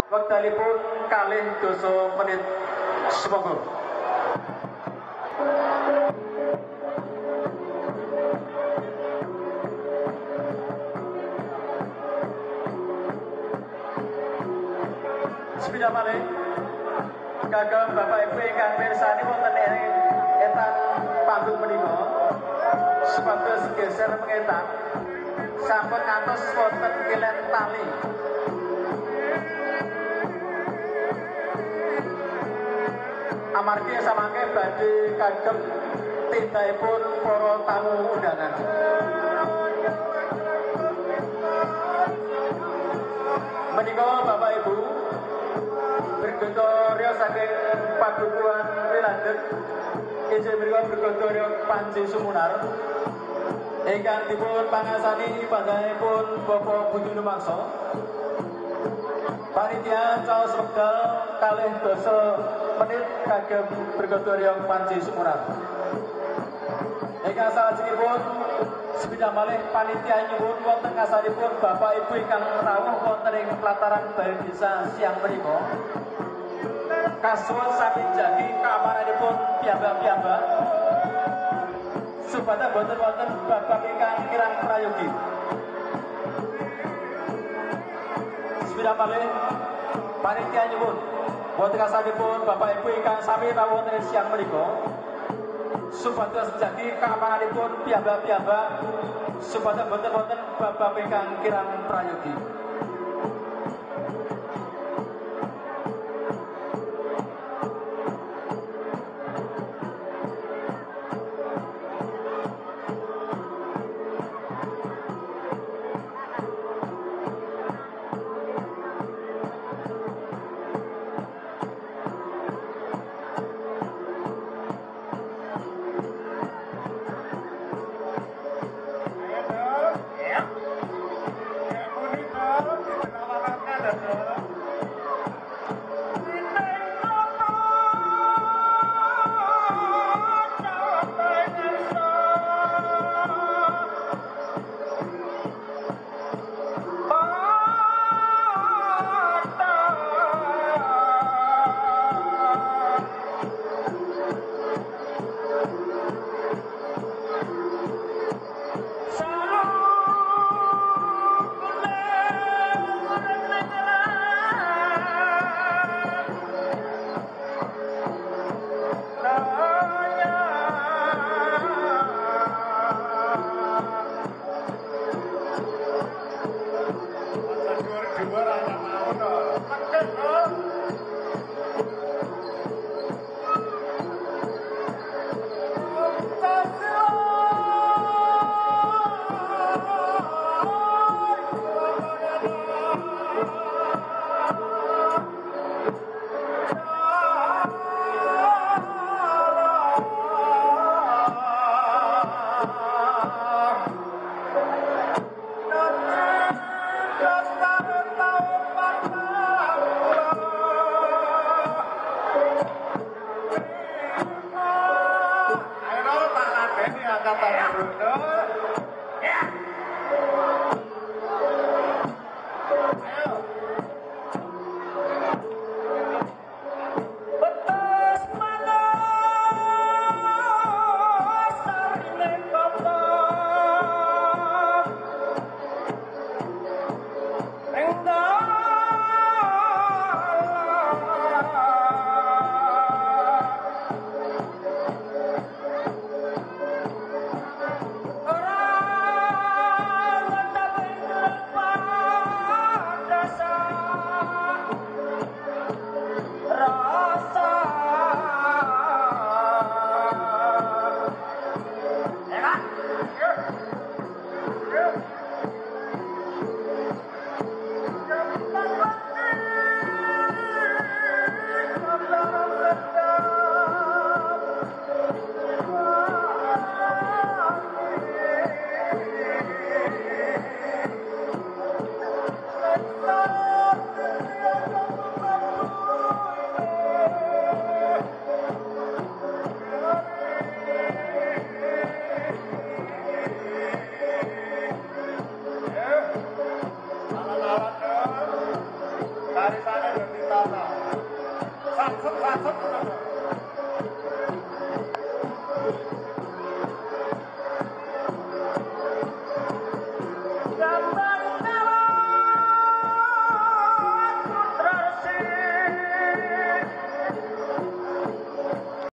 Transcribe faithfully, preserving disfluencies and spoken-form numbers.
wektalipun kalih dasa menit semangga. Sepeda malih kagem Bapak Ibu ingkang mirsani wonten ing etan panggung menika supados geser mengetan sampun ngantos wonten kilen tali. Amargi samangke badhe kagem tindhaipun para tamu undangan. Menika Bapak Ibu bergetorya saking Padukuhan Wilandet inggih menika bergetorya Panji Sumunar ingkang dipun pangasani panjenenganipun Bapak Budi Lumangsa. Panitia caos wekdal kalih dasa menit kagem bergetorya Panji Sumunar. Ingkang salajengipun sepeda malih panitia nyuwun wonten ngasanipun Bapak Ibu ingkang rawuh wonten ing pelataran Balai Desa siang menika kasuwun sami jagi keamananipun piyambak-piyambak supados boten wonten babak ingkang kirang prayogi. Sepeda malih panitia nyuwun wonten ngasanipun Bapak Ibu ingkang sami rawuh wonten siang menika supados jagi keamananipun piyambak-piyambak supados boten wonten babak ingkang kirang prayogi. Salam yang ditata. Satset-satset